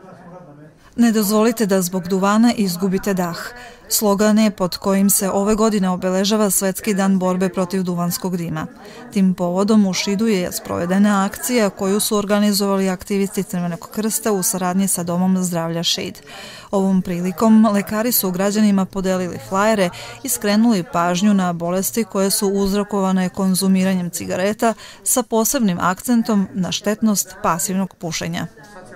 Ne dozvolite da zbog duvana izgubite dah. Slogan je pod kojim se ove godine obeležava Svetski dan borbe protiv duvanskog dima. Tim povodom u Šidu je sprovedena akcija koju su organizovali aktivisti Crvenog krsta u saradnji sa Domom zdravlja Šid. Ovom prilikom lekari su građanima podelili flajere i skrenuli pažnju na bolesti koje su uzrokovane konzumiranjem cigareta sa posebnim akcentom na štetnost pasivnog pušenja.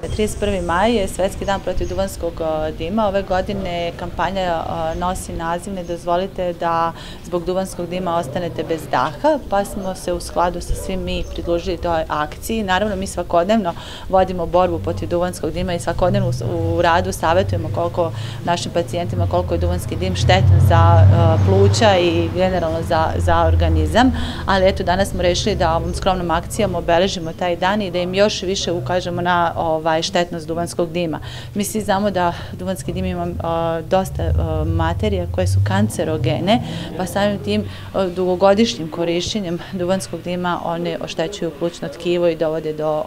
31. maj je Svetski dan protiv duvanskog dima. Ove godine kampanja nosi naziv "Ne dozvolite da zbog duvanskog dima ostanete bez daha", pa smo se u skladu sa svim mi pridružili toj akciji. Naravno, mi svakodnevno vodimo borbu protiv duvanskog dima i svakodnevno u radu savjetujemo našim pacijentima koliko je duvanski dim štetan za pluća i generalno za organizam. Ali eto, danas smo rešili da ovom skromnom akcijom obeležimo taj dan i da im još više ukažemo na štetnost duvanskog dima. Mi svi znamo da duvanski dim ima dosta materija koje su kancerogene, pa samim tim dugogodišnjim korišćenjem duvanskog dima one oštećuju plućno tkivo i dovode do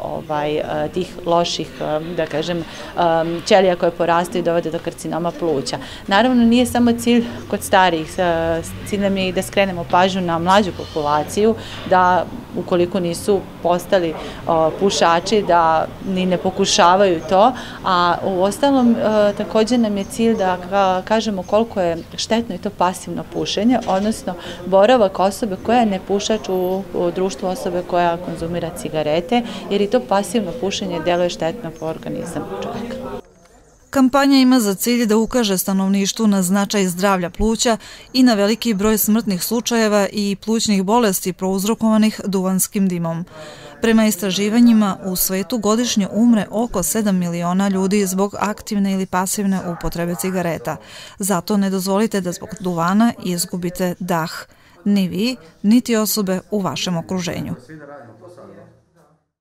tih loših, da kažem, ćelija koje porastaju i dovode do karcinoma pluća. Naravno, nije samo cilj kod starijih, cilj nam je i da skrenemo pažnju na mlađu populaciju, da ukoliko nisu postali pušači, da ni ne pokušavaju to, a u ostalom također nam je cilj da kažemo koliko je štetno i to pasivno pušenje, odnosno boravak osobe koja je nepušač u društvu osobe koja konzumira cigarete, jer i to pasivno pušenje deluje štetno po organizam čovjeka. Kampanja ima za cilj da ukaže stanovništvu na značaj zdravlja pluća i na veliki broj smrtnih slučajeva i plućnih bolesti prouzrokovanih duvanskim dimom. Prema istraživanjima, u svetu godišnje umre oko 7 miliona ljudi zbog aktivne ili pasivne upotrebe cigareta. Zato ne dozvolite da zbog duvana izgubite dah. Ni vi, niti osobe u vašem okruženju.